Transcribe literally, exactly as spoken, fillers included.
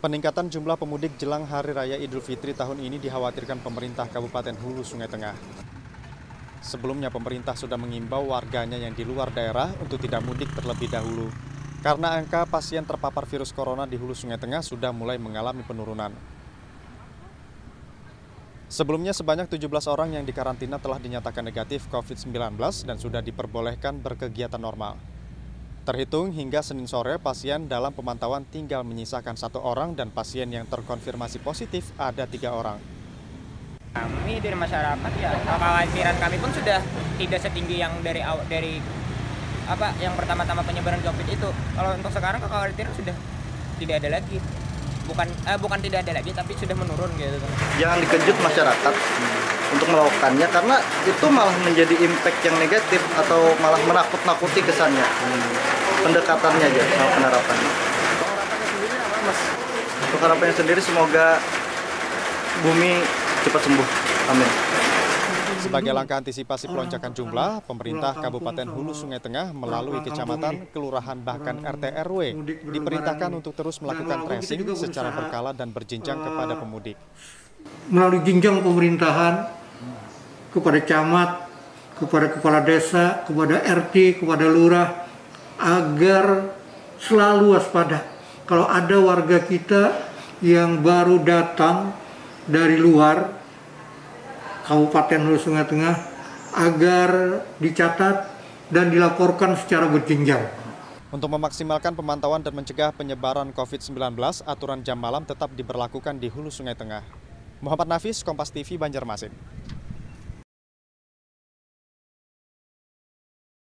Peningkatan jumlah pemudik jelang Hari Raya Idul Fitri tahun ini dikhawatirkan pemerintah Kabupaten Hulu Sungai Tengah. Sebelumnya pemerintah sudah mengimbau warganya yang di luar daerah untuk tidak mudik terlebih dahulu, karena angka pasien terpapar virus corona di Hulu Sungai Tengah sudah mulai mengalami penurunan. Sebelumnya sebanyak tujuh belas orang yang dikarantina telah dinyatakan negatif covid sembilan belas dan sudah diperbolehkan berkegiatan normal. Terhitung hingga Senin sore, pasien dalam pemantauan tinggal menyisakan satu orang dan pasien yang terkonfirmasi positif ada tiga orang. Kami dari masyarakat ya, kekhawatiran kami pun sudah tidak setinggi yang dari dari apa yang pertama-tama penyebaran COVID itu. Kalau untuk sekarang kekhawatiran sudah tidak ada lagi. Bukan eh, bukan tidak ada lagi, tapi sudah menurun gitu. Jangan dikejut masyarakat untuk melakukannya karena itu malah menjadi impact yang negatif atau malah menakut-nakuti kesannya. Pendekatannya aja sama penerapannya. Untuk harapannya sendiri apa, Mas? Untuk harapannya sendiri semoga bumi cepat sembuh. Amin. Sebagai langkah antisipasi pelonjakan jumlah, pemerintah Kabupaten Hulu Sungai Tengah melalui kecamatan, kelurahan, bahkan R T R W diperintahkan untuk terus melakukan tracing secara berkala dan berjenjang kepada pemudik. Melalui jenjang pemerintahan kepada camat, kepada kepala desa, kepada R T, kepada lurah, agar selalu waspada. Kalau ada warga kita yang baru datang dari luar Kabupaten Hulu Sungai Tengah, agar dicatat dan dilaporkan secara berjenjang. Untuk memaksimalkan pemantauan dan mencegah penyebaran covid sembilan belas, aturan jam malam tetap diberlakukan di Hulu Sungai Tengah. Muhammad Nafis, Kompas T V, Banjarmasin.